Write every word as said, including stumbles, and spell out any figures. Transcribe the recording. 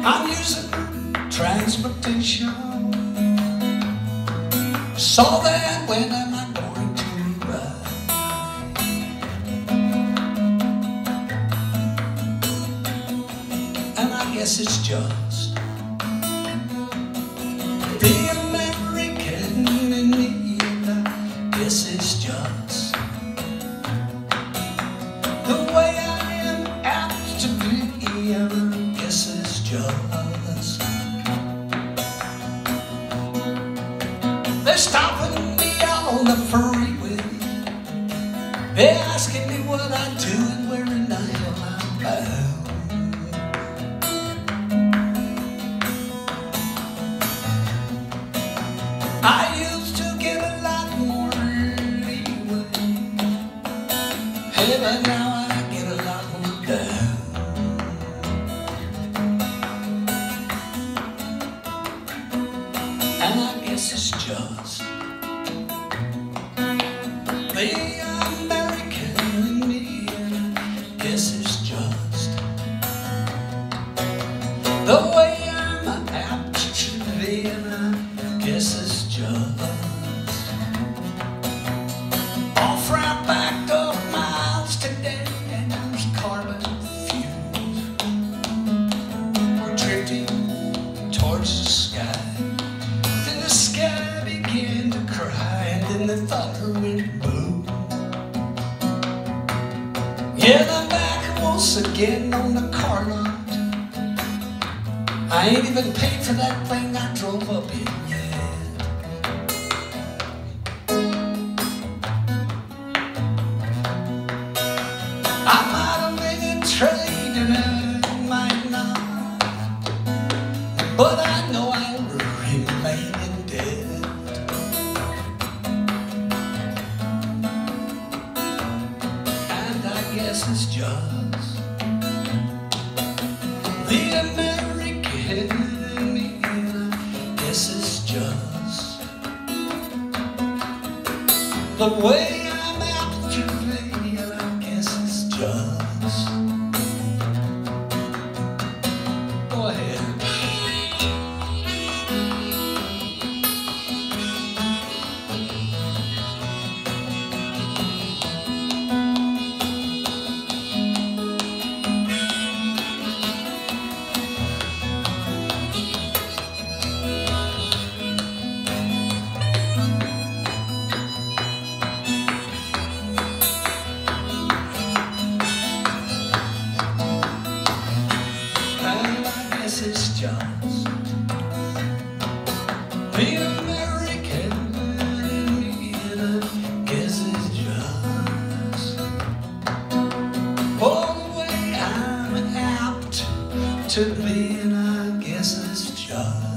I'm using transportation. So then when am I going to ride? And I guess it's just the American in me, and I guess it's just the way I am apt to be, and I guess it's just they're stopping me on the freeway. They're asking me what I do and where in the hell I'm bound. I used to get a lot more leeway, hey, but now I get a lot more down. And I guess it's just the American in me, and I guess it's just the way I'm apt to be, and I guess it's just off right back up miles today, and there's carbon fumes. We're drifting towards the sky. Then the sky began to cry, and then the thunder went boom. Yeah, I'm back once again on the car lot. I ain't even paid for that thing I drove up in yet. I might have made a trade and I might not, but I know I'll remain in debt. And I guess it's just the American in me, and I guess it's just the way I'm apt to be, and I guess it's just. Go ahead. It's just the American in me, and I guess it's just oh, the way I'm apt to be, and I guess it's just